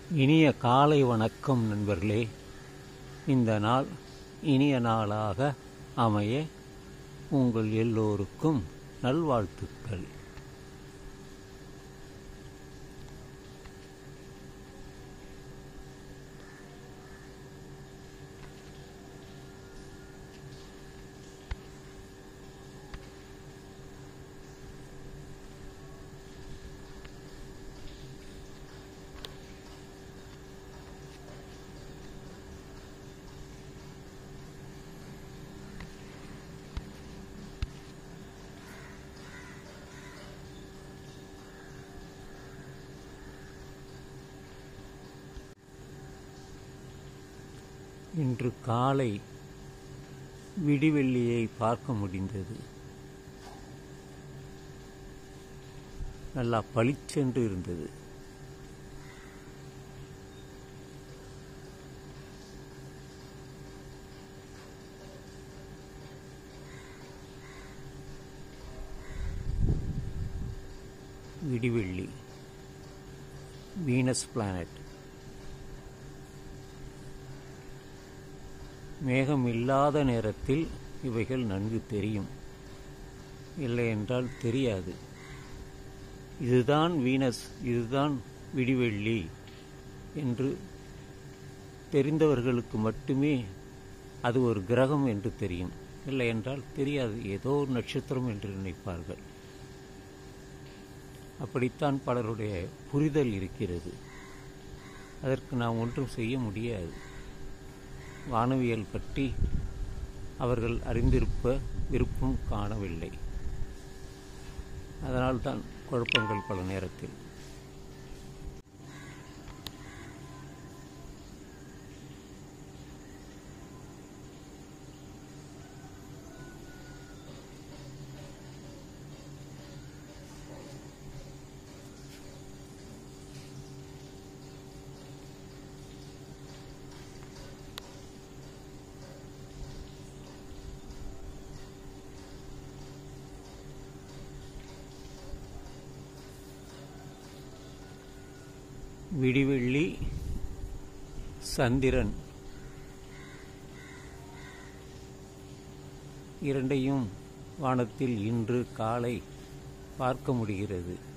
இனிய காலை வணக்கம் நண்பர்களே. இந்த நாள் இனிய நாளாக அமைய உங்கள் எல்லோருக்கும் நல்வாழ்த்துக்கள். இன்று காலை விடிவெள்ளியை பார்க்க முடிந்தது. நல்லா பளிச்சென்று இருந்தது. விடிவெள்ளி, வீனஸ் பிளானட். மேகம் இல்லாத நேரத்தில் இவைகள் நன்கு தெரியும், இல்லை என்றால் தெரியாது. இதுதான் வீனஸ், இதுதான் விடிவெள்ளி என்று தெரிந்தவர்களுக்கு மட்டுமே அது ஒரு கிரகம் என்று தெரியும், இல்லை என்றால் தெரியாது. ஏதோ ஒரு நட்சத்திரம் என்று நினைப்பார்கள். அப்படித்தான் பலருடைய புரிதல் இருக்கிறது. அதற்கு நாம் ஒன்றும் செய்ய முடியாது. வானவியல் பற்றி அவர்கள் அறிந்திருப்ப விருப்பம் காணவில்லை. அதனால்தான் குழப்பங்கள் பல நேரத்தில். விடிவெள்ளி, சந்திரன் இரண்டையும் வானத்தில் இன்று காலை பார்க்க முடிகிறது.